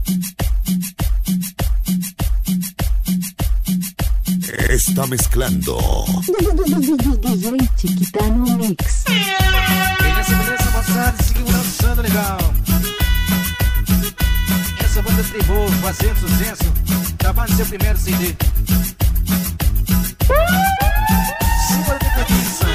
Está mezclando DJ que tá no mix. Beleza, moçada, seguiu lançando legal. Essa banda tribou, fazendo sucesso, gravando seu primeiro CD. Simbora de cabeça.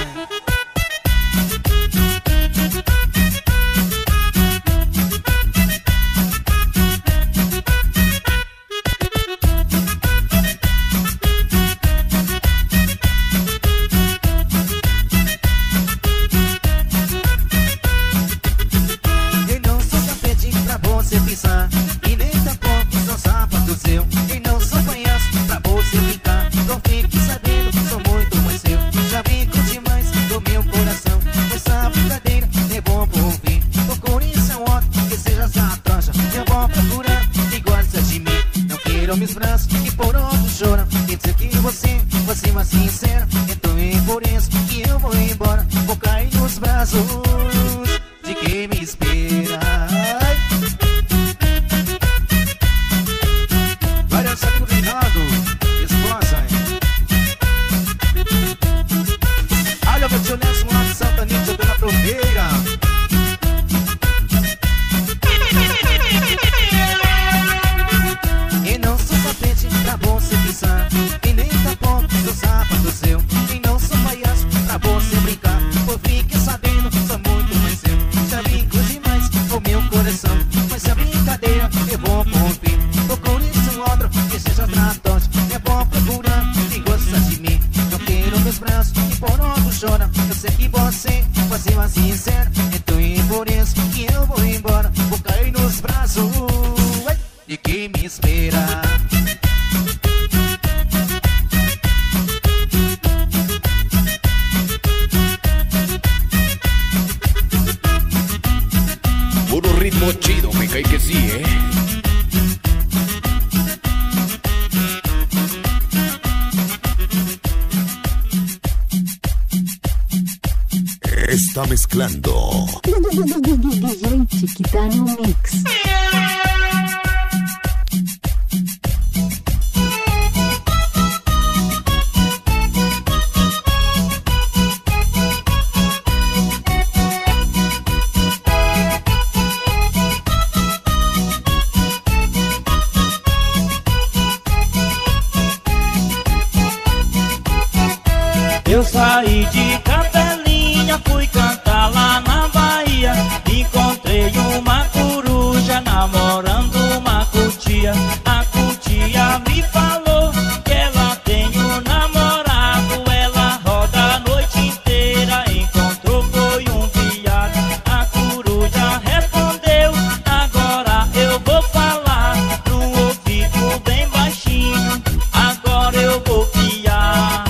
E nem tampouco sou sapato seu. E não sou palhaço pra você brincar. Não fique sabendo que sou muito mais seu. Já brinco demais do meu coração. Essa brincadeira é bom por ouvir. Procure seu outro que seja essa trouxa. Eu vou procurar que gosta de mim. Não quero meus braços que por outro choram. Quer dizer que você mais sincera. Então é por isso que eu vou embora. Vou cair nos braços de quem me espera. E não sou tapete pra você pisar. E nem tampouco sou sapato seu. E não sou palhaço pra você brincar. Por fique sabendo, sou muito mais seu. Já brinco demais com meu coração. Mas a brincadeira é bom por fim. Procure um outro que seja tratante. É bom procurar quem gosta de mim. Não quero meus braços que por outro chora. Eu sei que você mais sincero. Então é por isso que eu vou embora. Vou cair nos braços de quem me espera. puro ritmo chido, me cae que sí, Está mezclando DJ que tá no mix. Eu saí de Capelinha, fui cantar lá na Bahia. Encontrei uma coruja namorando uma cutia. A cutia me falou que ela tem um namorado. Ela roda a noite inteira, encontrou foi um viado. A coruja respondeu, agora eu vou falar no ouvido bem baixinho. Agora eu vou piar.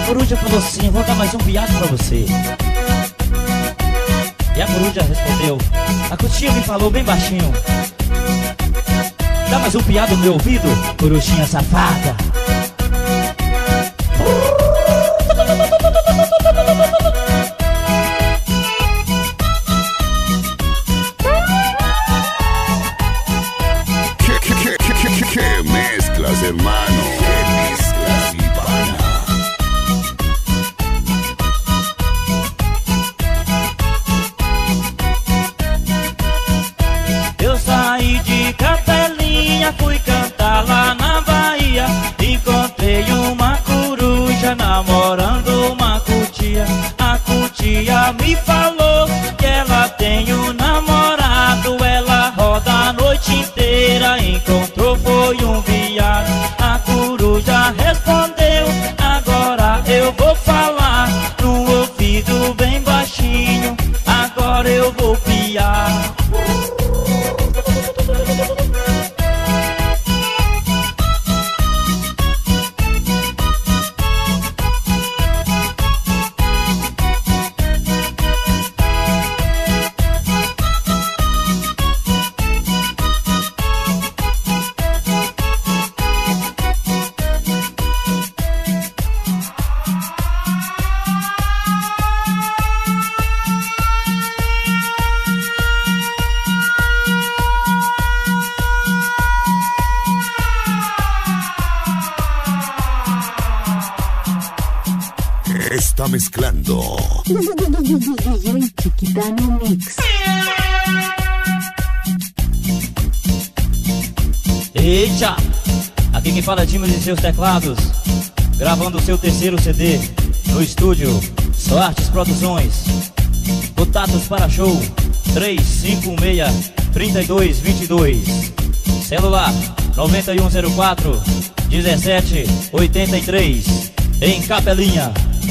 coruja falou assim: vou dar mais um piado pra você. E a coruja respondeu: a cutia me falou bem baixinho: dá mais um piado no meu ouvido, corujinha safada. Que mezclas, hermano. Que mezclas, Ivana. Eu saí de Capelinha, fui cantar lá na Bahia. Encontrei uma coruja namorando uma cutia. A cutia me falou que ela tem um namorado. Ela roda a noite inteira, encontrou foi um viado. A coruja respondeu: agora eu vou falar no ouvido bem baixinho. Agora eu vou piar. Está mezclando DJ Chiquitano Mix. Eita! Aqui quem fala é Dimos e seus teclados, gravando o seu terceiro CD no estúdio Só Artes Produções. Contatos para show 3516-3222. Celular 9104-1783. Em Capelinha.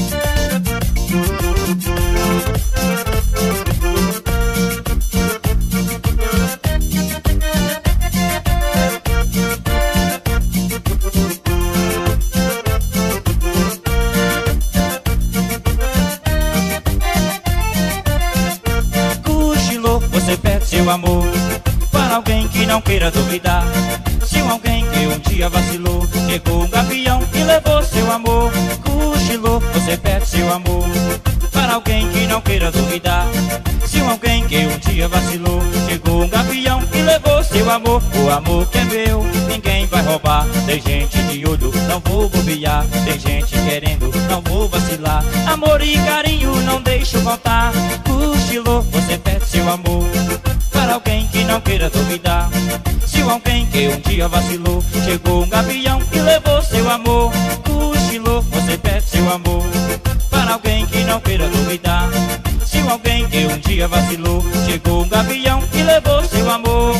Cochilou, você perde seu amor para alguém que não queira duvidar. Se alguém que um dia vacilou, chegou um gavião e levou seu amor. Cochilou, você perde seu amor para alguém que não queira duvidar. Se alguém que um dia vacilou, chegou um gavião e levou seu amor. O amor que é meu, ninguém vai roubar. Tem gente de olho, não vou bobear. Tem gente querendo, não vou vacilar. Amor e carinho, não deixo faltar. Cochilou, você perde seu amor para alguém que não queira duvidar. Se alguém que um dia vacilou, chegou um gavião e levou seu amor. Cochilou, você perde seu amor para alguém que não queira duvidar. Se alguém que um dia vacilou, chegou um gavião e levou seu amor.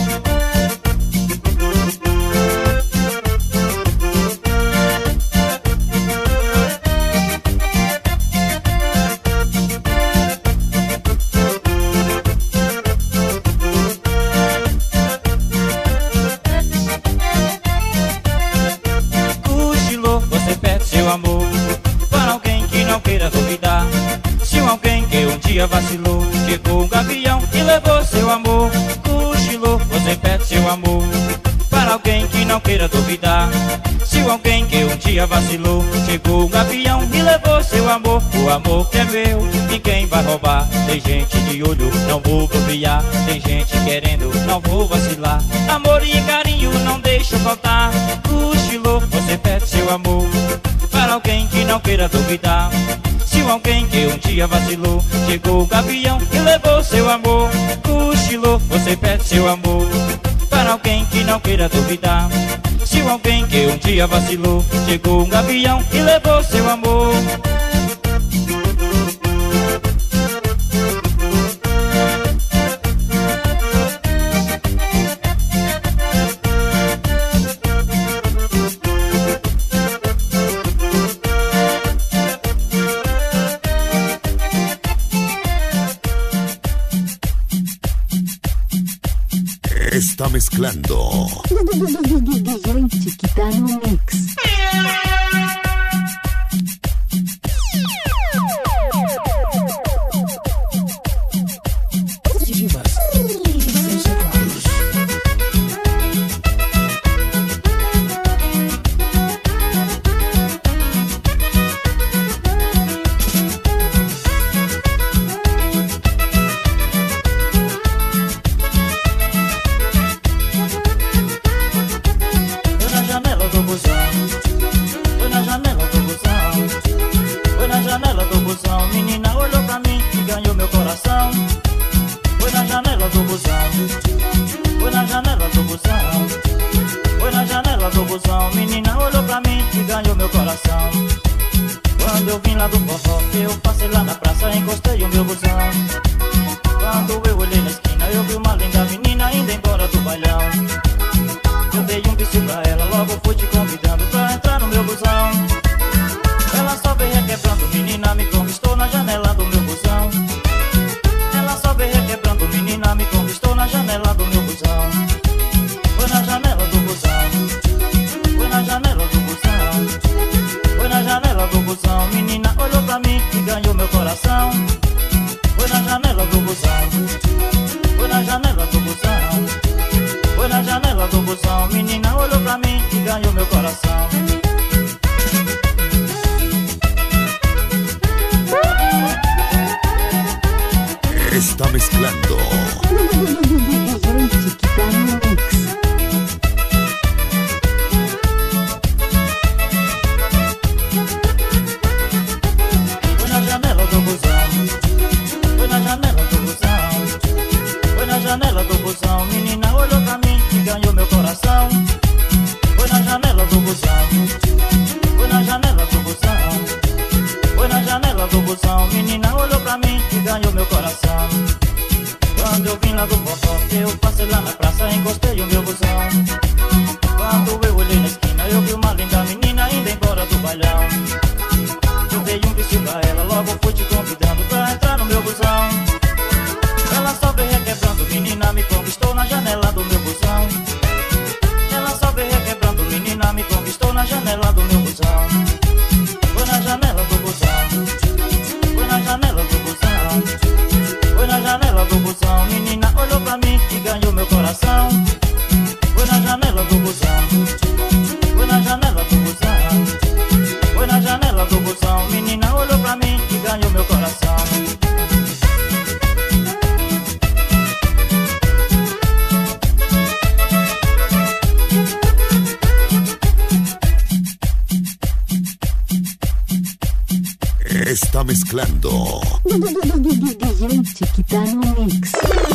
Vacilou, chegou um gavião e levou seu amor. Cochilou, você perde seu amor para alguém que não queira duvidar. Se alguém que um dia vacilou, chegou um gavião e levou seu amor. O amor que é meu, ninguém vai roubar. Tem gente de olho, não vou bobear. Tem gente querendo, não vou vacilar. Amor e carinho, não deixo faltar. Cochilou, você perde seu amor para alguém que não queira duvidar. Se alguém que um dia vacilou, chegou o gavião e levou seu amor. Cochilou, você perde seu amor para alguém que não queira duvidar. Se alguém que um dia vacilou, chegou um gavião e levou seu amor. Está mezclando DJ Chiquitano Mix. janela do busão, foi na janela do busão, foi na janela do busão. Menina olhou pra mim e ganhou meu coração. Quando eu vim lá do forró, eu passei lá na praça, encostei o meu busão. Quando eu olhei na esquina, eu vi uma linda menina indo embora do bailão. Eu dei um beijo pra ela, logo fui te convidando pra entrar no meu busão. Ela só veio requebrando, menina me conquistou na janela do meu busão. Ela só veio requebrando, menina me conquistou na janela do meu busão. Foi na janela do busão, foi na janela do busão, foi na janela do busão. Menina olhou pra mim e ganhou meu coração. Foi na janela do busão, foi na janela do busão, foi na janela do busão. Menina olhou pra mim e ganhou meu coração. Está mezclando. DJ Chiquitano Mix. Foi na janela do busão, foi na janela do busão, foi na janela do busão. Menina olhou pra mim e ganhou meu coração. Foi na janela do busão, foi na janela do busão, foi na janela do busão. Menina olhou pra mim e ganhou meu coração. Quando eu vim lá do forró, eu passei lá na praça, encostei o meu busão. Quando eu olhei na esquina, eu vi uma linda menina indo embora do bailão. Eu dei um beijo pra ela, logo fui te convidando pra entrar no meu busão. Ela só veio requebrando, menina me conquistou na janela do meu busão. Ela só veio requebrando, menina me conquistou na janela do meu busão. Foi na janela do busão, foi na janela do busão, foi na janela do busão. Menina olhou pra mim e ganhou meu coração. Foi na janela do busão, foi na janela do busão, foi na janela do busão. Menina olhou pra mim e ganhou meu coração. Está mezclando. DJ Chiquitano Mix.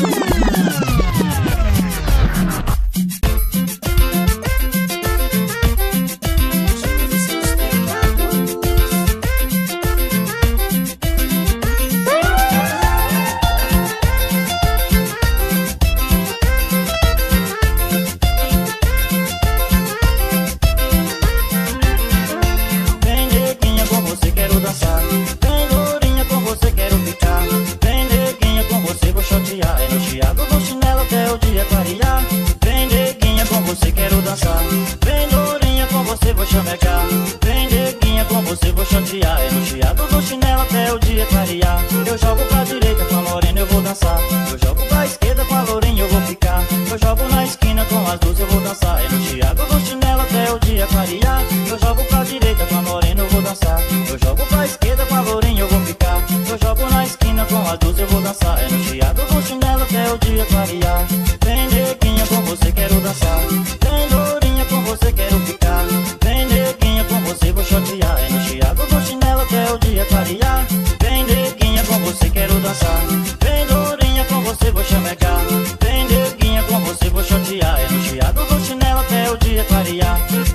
Vem neguinha, com você quero dançar. Vem lourinha, com você quero ficar. Vem neguinha, com você vou chotear. É no chiado do chinelo até o dia clarear. Vem neguinha, com você quero dançar. Vem lourinha, com você vou chamecar. Vem neguinha, com você vou chotear. É no chiado do chinelo até o dia clarear. Eu jogo pra direita com a morena, eu vou dançar. Eu jogo pra esquerda com a lourinha, eu vou ficar. Eu jogo na esquina com as duas, eu vou dançar. É no chiado do chinelo até o dia clarear. Eu jogo pra direita com a morena, eu vou dançar. Eu jogo pra esquerda com a lourinha, eu vou ficar. Eu jogo na esquina com as duas, eu vou dançar. É no chiado do chinelo até o dia clarear. Vem neguinha, com você quero dançar. Vem lourinha, com você quero ficar. Vem neguinha, com você vou chotear. É no chiado do chinelo até o dia clarear. Vem neguinha, com você quero dançar. Vem lourinha, com você vou chamecar. Vem neguinha, com você vou chotear. É no chiado do chinelo até o dia clarear.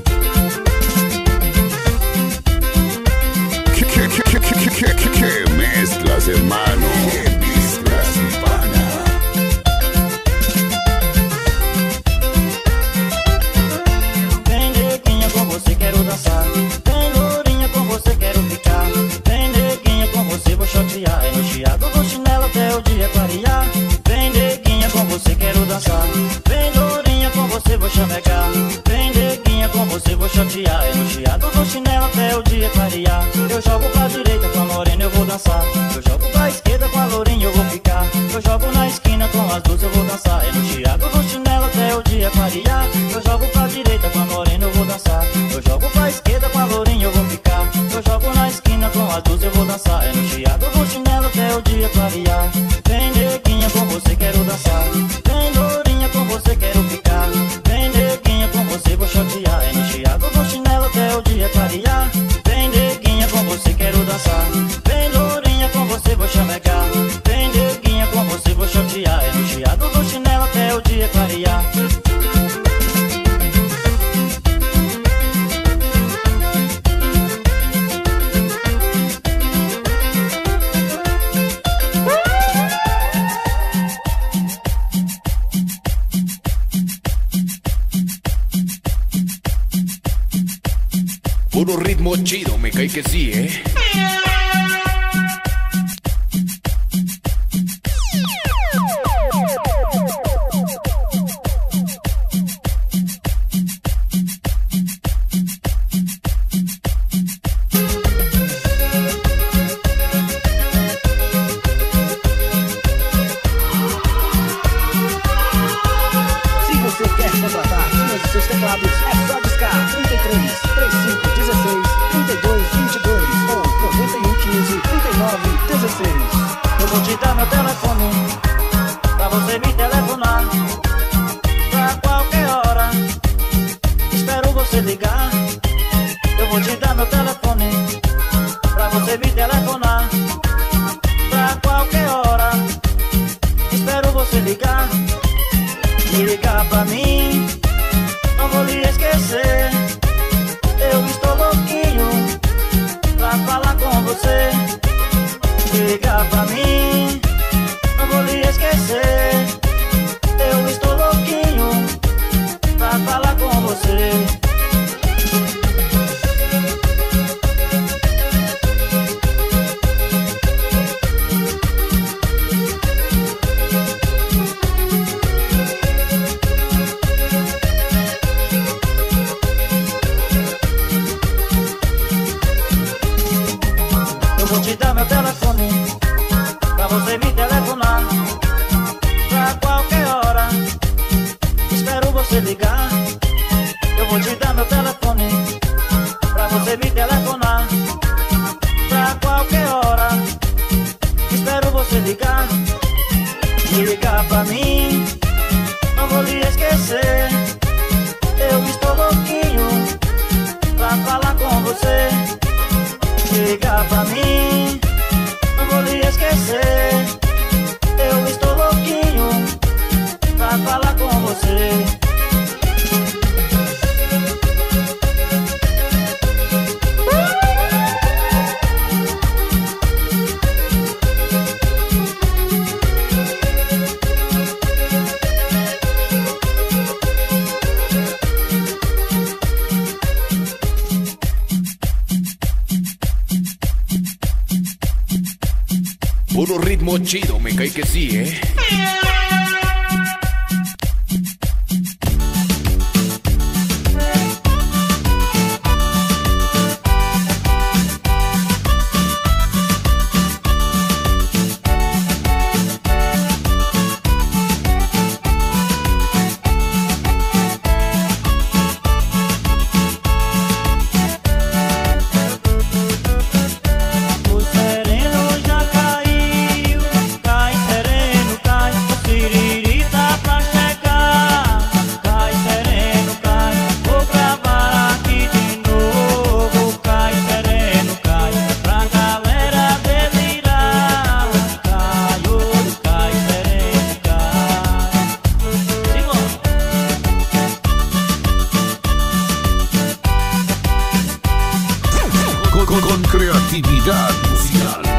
Que mezclas, hermano. Que mezclas, mi pana. Vem neguinha, com você quero dançar. Vem lourinha, com você quero ficar. Vem neguinha, com você vou chotear. É no chiado do chinelo até o dia clarear. Vem neguinha, com você quero dançar. Vem lourinha, com você vou chamecar. Vem neguinha, com você vou chotear. É no chiado do chinelo até o dia clarear. Eu jogo pra direita com a morena, eu vou dançar. Eu jogo pra esquerda com a lourinha, eu vou ficar. Eu jogo na esquina com as duas, eu vou dançar. É no chiado do chinelo até o dia clarear. Eu jogo pra direita com a morena, eu vou dançar. Eu jogo pra esquerda com a lourinha, eu vou ficar. Eu jogo na esquina com as duas, eu vou dançar. É no chiado do chinelo até o dia clarear. Vem neguinha, com você quero dançar. Vem lourinha, com você quero ficar. Vem neguinha, com você vou chotear. É no chiado do chinelo até o dia clarear. Vem neguinha, com você quero dançar. Vem lourinha, com você vou chamecar. Vem neguinha, com você vou chotear. É no chiado Puro ritmo chido, me cae que sí, ¿eh? Seus teclados é só discar 33 35 16 32 22 ou 91 15 39 16. Eu vou te dar meu telefone pra você me telefonar pra qualquer hora. Espero você ligar. Eu vou te dar meu telefone pra você me telefonar pra qualquer hora. Espero você ligar e ligar pra mim. Não vou lhe esquecer. Eu estou louquinho pra falar com você. Ligar pra mim. Não vou lhe esquecer. Eu estou louquinho pra falar com você. Eu vou te dar meu telefone pra você me telefonar pra qualquer hora. Espero você ligar. Eu vou te dar meu telefone pra você me telefonar pra qualquer hora. Espero você ligar e ligar pra mim. Não vou lhe esquecer. Eu estou louquinho pra falar com você. Ligar pra mim, não vou lhe esquecer. Eu estou louquinho pra falar com você. Puro ritmo chido, me cae que sí, ¿eh? Con creatividad musical.